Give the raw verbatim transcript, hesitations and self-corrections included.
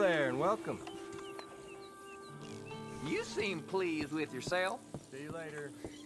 there, and welcome. You seem pleased with yourself. See you later.